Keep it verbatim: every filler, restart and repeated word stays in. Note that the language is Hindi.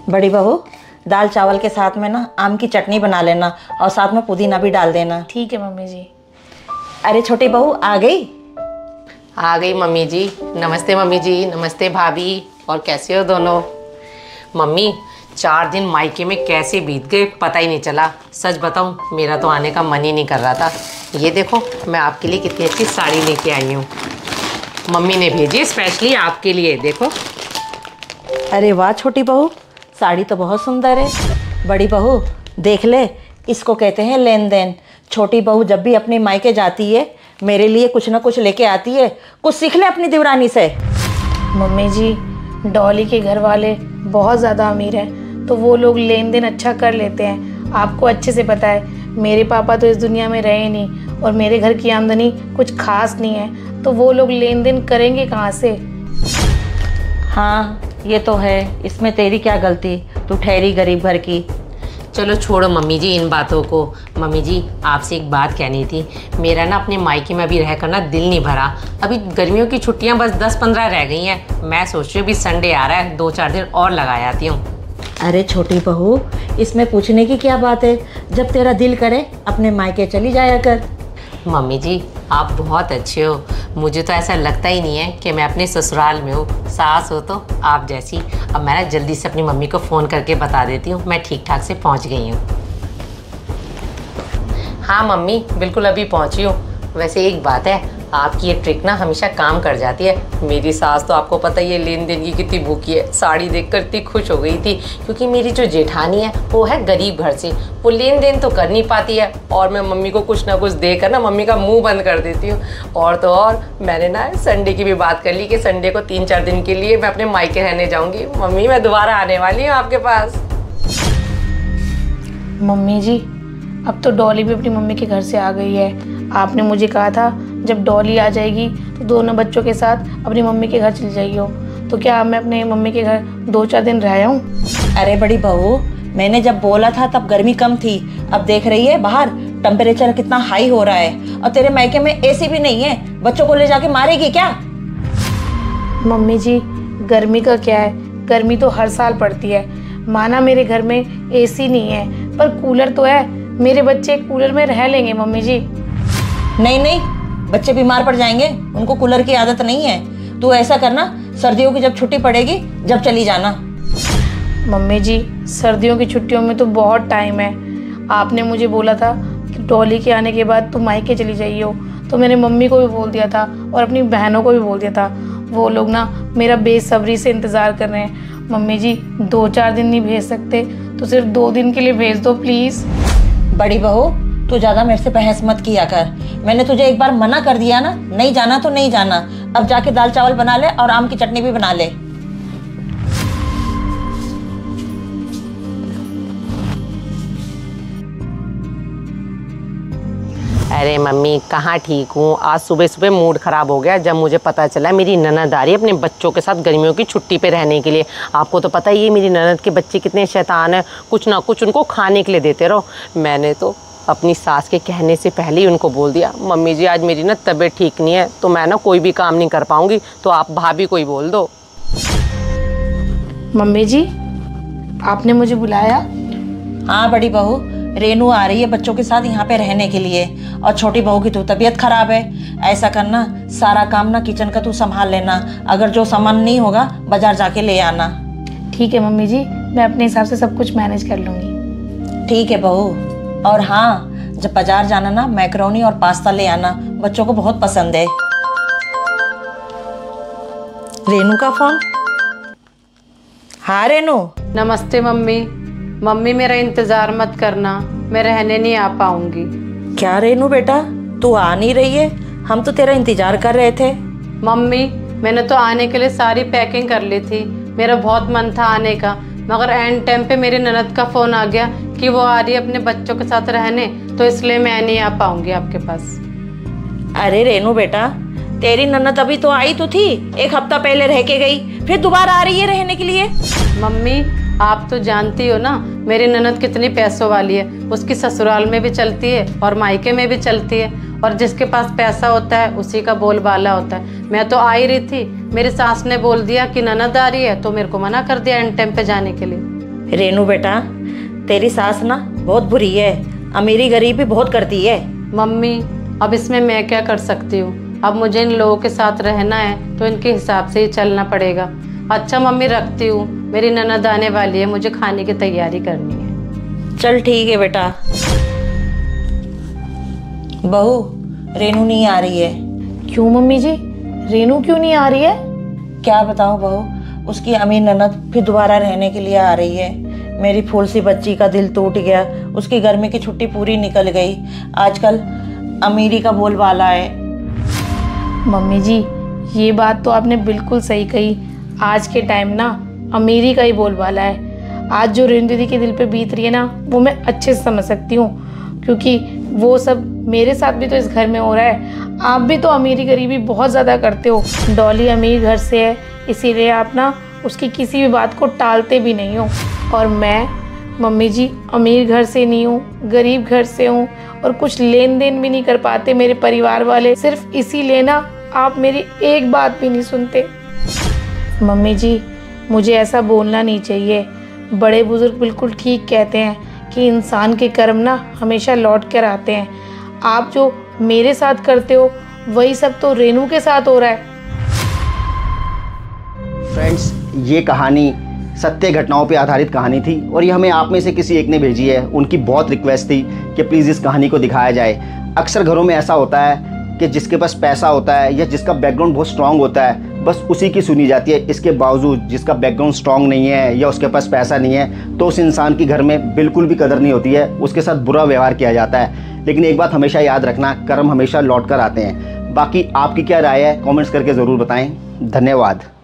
बड़ी बहू, दाल चावल के साथ में ना आम की चटनी बना लेना और साथ में पुदीना भी डाल देना। ठीक है मम्मी जी। अरे छोटी बहू आ गई? आ गई मम्मी जी। नमस्ते मम्मी जी। नमस्ते भाभी। और कैसे हो दोनों? मम्मी, चार दिन मायके में कैसे बीत गए पता ही नहीं चला। सच बताऊं, मेरा तो आने का मन ही नहीं कर रहा था। ये देखो, मैं आपके लिए कितनी अच्छी साड़ी लेके आई हूँ। मम्मी ने भेजी स्पेशली आपके लिए। देखो। अरे वाह छोटी बहू, साड़ी तो बहुत सुंदर है। बड़ी बहू देख ले, इसको कहते हैं लेन देन। छोटी बहू जब भी अपने मायके जाती है मेरे लिए कुछ ना कुछ लेके आती है। कुछ सीख ले अपनी देवरानी से। मम्मी जी, डॉली के घर वाले बहुत ज़्यादा अमीर हैं, तो वो लोग लेन देन अच्छा कर लेते हैं। आपको अच्छे से पता है, मेरे पापा तो इस दुनिया में रहे नहीं और मेरे घर की आमदनी कुछ खास नहीं है, तो वो लोग लेन देन करेंगे कहाँ से? हाँ ये तो है, इसमें तेरी क्या गलती, तू ठहरी गरीब घर की। चलो छोड़ो मम्मी जी इन बातों को। मम्मी जी, आपसे एक बात कहनी थी। मेरा ना अपने मायके में अभी रहकर ना दिल नहीं भरा। अभी गर्मियों की छुट्टियां बस दस पंद्रह रह गई हैं। मैं सोच रही हूँ अभी संडे आ रहा है, दो चार दिन और लगा आती हूँ। अरे छोटी बहू, इसमें पूछने की क्या बात है? जब तेरा दिल करे अपने मायके चली जाया कर। मम्मी जी, आप बहुत अच्छे हो। मुझे तो ऐसा लगता ही नहीं है कि मैं अपने ससुराल में हूँ। सास हो तो आप जैसी। अब मैं ना जल्दी से अपनी मम्मी को फ़ोन करके बता देती हूँ मैं ठीक ठाक से पहुँच गई हूँ। हाँ मम्मी, बिल्कुल अभी पहुँची हूँ। वैसे एक बात है, आपकी ये ट्रिक ना हमेशा काम कर जाती है। मेरी सास तो आपको पता ही है लेन देन की कितनी भूखी है। साड़ी देखकर इतनी खुश हो गई थी, क्योंकि मेरी जो जेठानी है वो है गरीब घर से। वो लेन देन तो कर नहीं पाती है और मैं मम्मी को कुछ ना कुछ देकर ना मम्मी का मुंह बंद कर देती हूँ। और तो और मैंने ना संडे की भी बात कर ली कि संडे को तीन चार दिन के लिए मैं अपने मायके रहने जाऊँगी। मम्मी, मैं दोबारा आने वाली हूँ आपके पास। मम्मी जी, अब तो डॉली भी अपनी मम्मी के घर से आ गई है। आपने मुझे कहा था जब डॉली आ जाएगी तो दोनों बच्चों के साथ अपनी मम्मी के घर चली जाइयो। तो क्या मैं अपने मम्मी के घर दो चार दिन रह आऊं? अरे बड़ी बहू, मैंने जब बोला था तब गर्मी कम थी। अब देख रही है बाहर टेम्परेचर कितना हाई हो रहा है, और तेरे मायके में एसी भी नहीं है। बच्चों को ले जाके मारेगी क्या? मम्मी जी, गर्मी का क्या है, गर्मी तो हर साल पड़ती है। माना मेरे घर में एसी नहीं है, पर कूलर तो है। मेरे बच्चे कूलर में रह लेंगे मम्मी जी। नहीं नहीं, बच्चे बीमार पड़ जाएंगे, उनको कूलर की आदत नहीं है। तू ऐसा करना, सर्दियों की जब छुट्टी पड़ेगी जब चली जाना। मम्मी जी, सर्दियों की छुट्टियों में तो बहुत टाइम है। आपने मुझे बोला था कि डॉली के आने के बाद तुम मायके चली जाइयो, तो मैंने मम्मी को भी बोल दिया था और अपनी बहनों को भी बोल दिया था। वो लोग ना मेरा बेसब्री से इंतज़ार कर रहे हैं। मम्मी जी, दो चार दिन नहीं भेज सकते तो सिर्फ दो दिन के लिए भेज दो प्लीज़। बड़ी बहू, तू ज़्यादा मेरे से बहस मत किया कर। मैंने तुझे एक बार मना कर दिया ना, नहीं जाना तो नहीं जाना। अब जाके दाल चावल बना ले और आम की चटनी भी बना ले। अरे मम्मी, कहाँ ठीक हूँ। आज सुबह सुबह मूड ख़राब हो गया जब मुझे पता चला मेरी ननद आ रही है अपने बच्चों के साथ गर्मियों की छुट्टी पे रहने के लिए। आपको तो पता ही है मेरी ननद के बच्चे कितने शैतान हैं, कुछ ना कुछ उनको खाने के लिए देते रहो। मैंने तो अपनी सास के कहने से पहले ही उनको बोल दिया, मम्मी जी आज मेरी ना तबीयत ठीक नहीं है, तो मैं ना कोई भी काम नहीं कर पाऊँगी, तो आप भाभी को ही बोल दो। मम्मी जी, आपने मुझे बुलाया? हाँ बड़ी बहू, रेनू आ रही है बच्चों के साथ यहाँ पे रहने के लिए, और छोटी बहू की तो तबीयत खराब है। ऐसा करना, सारा काम ना किचन का तू संभाल लेना। अगर जो सामान नहीं होगा बाजार जाके ले आना। ठीक है मम्मी जी, मैं अपने हिसाब से सब कुछ मैनेज कर लूँगी। ठीक है बहू। और हाँ, जब बाजार जाना ना मैक्रोनी और पास्ता ले आना, बच्चों को बहुत पसंद है। रेनू का फोन। हाँ रेनू। नमस्ते मम्मी। मम्मी मेरा इंतज़ार मत करना, मैं रहने नहीं आ पाऊंगी। क्या रेनू बेटा, तू आ नहीं रही है? हम तो तेरा इंतजार कर रहे थे। मम्मी, मैंने तो आने के लिए सारी पैकिंग कर ली थी। मेरा बहुत मन था आने का, मगर एंड टाइम पे मेरी ननद का फ़ोन आ गया कि वो आ रही है अपने बच्चों के साथ रहने, तो इसलिए मैं नहीं आ पाऊंगी आपके पास। अरे रेनू बेटा, तेरी ननद अभी तो आई तो थी, एक हफ्ता पहले रह के गई, फिर दोबारा आ रही है रहने के लिए। मम्मी, आप तो जानती हो ना मेरी ननद कितनी पैसों वाली है। उसकी ससुराल में भी चलती है और मायके में भी चलती है, और जिसके पास पैसा होता है उसी का बोलबाला होता है। मैं तो आ ही रही थी, मेरी सास ने बोल दिया कि ननद आ रही है, तो मेरे को मना कर दिया एंड टाइम पे जाने के लिए। रेनू बेटा, तेरी सास ना बहुत बुरी है, अमीरी गरीबी बहुत करती है। मम्मी अब इसमें मैं क्या कर सकती हूँ, अब मुझे इन लोगों के साथ रहना है तो इनके हिसाब से ही चलना पड़ेगा। अच्छा मम्मी रखती हूँ, मेरी ननद आने वाली है, मुझे खाने की तैयारी करनी है। चल ठीक है बेटा। बहू, रेनू नहीं आ रही है। क्यों मम्मी जी, रेनू क्यों नहीं आ रही है? क्या बताऊं बहू, उसकी अमीर ननद फिर दोबारा रहने के लिए आ रही है। मेरी फूल सी बच्ची का दिल टूट गया, उसकी गर्मी की छुट्टी पूरी निकल गई। आजकल अमीरी का बोलबाला है। मम्मी जी ये बात तो आपने बिल्कुल सही कही, आज के टाइम ना अमीरी का ही बोलबाला है। आज जो रेनू दीदी के दिल पे बीत रही है ना, वो मैं अच्छे से समझ सकती हूँ, क्योंकि वो सब मेरे साथ भी तो इस घर में हो रहा है। आप भी तो अमीरी गरीबी बहुत ज़्यादा करते हो। डॉली अमीर घर से है, इसीलिए आप ना उसकी किसी भी बात को टालते भी नहीं हो। और मैं मम्मी जी अमीर घर से नहीं हूँ, गरीब घर से हूँ, और कुछ लेन देन भी नहीं कर पाते मेरे परिवार वाले। सिर्फ इसीलिए ना आप मेरी एक बात भी नहीं सुनते। मम्मी जी मुझे ऐसा बोलना नहीं चाहिए। बड़े बुजुर्ग बिल्कुल ठीक कहते हैं कि इंसान के कर्म ना हमेशा लौट कर आते हैं। आप जो मेरे साथ करते हो वही सब तो रेनू के साथ हो रहा है। फ्रेंड्स, ये कहानी सत्य घटनाओं पर आधारित कहानी थी और ये हमें आप में से किसी एक ने भेजी है। उनकी बहुत रिक्वेस्ट थी कि प्लीज़ इस कहानी को दिखाया जाए। अक्सर घरों में ऐसा होता है कि जिसके पास पैसा होता है या जिसका बैकग्राउंड बहुत स्ट्रांग होता है, बस उसी की सुनी जाती है। इसके बावजूद जिसका बैकग्राउंड स्ट्रांग नहीं है या उसके पास पैसा नहीं है, तो उस इंसान की घर में बिल्कुल भी कदर नहीं होती है, उसके साथ बुरा व्यवहार किया जाता है। लेकिन एक बात हमेशा याद रखना, कर्म हमेशा लौट कर आते हैं। बाकी आपकी क्या राय है, कमेंट्स करके ज़रूर बताएं। धन्यवाद।